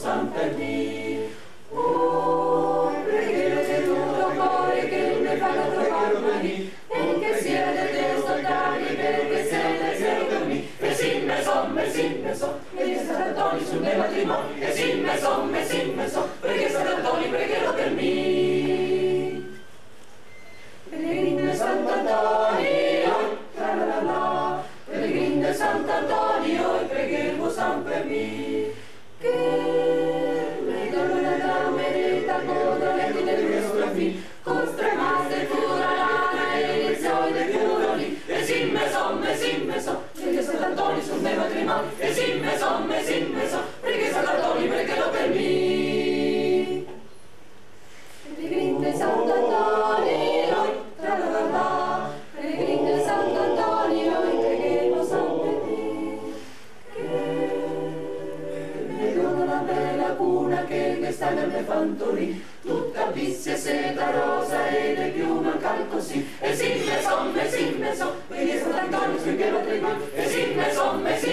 San Pernì. Preghiero del tuo cuore che mi faca trovarmi, e che sia del Dio soltanto, perché sei per me. E sì, me so, perché Sant'Antonio sul mio matrimonio. E sì, me so, perché Sant'Antonio pregherò per me. Pellegrino Sant'Antonio, la la la la, Pellegrino Sant'Antonio, e pregherò San per me. Che mi dona la merita contro le dita del mio strafì, con stremaste pura lana e le zoi del curoli. E sì, me so, perché Sant'Antonio sul mio matrimonio. E sì, me so, perché Sant'Antonio pregherò per me. Pellegrino Sant'Antonio, tra la la la, Pellegrino Sant'Antonio, e pregherò San per me. Che dona la bella cuna che sta nel mio fantorì, tutta bizia, seta rosa e le piume così. E sì, me so, perché Sant'Antonio sul mio matrimonio. E sì, me so,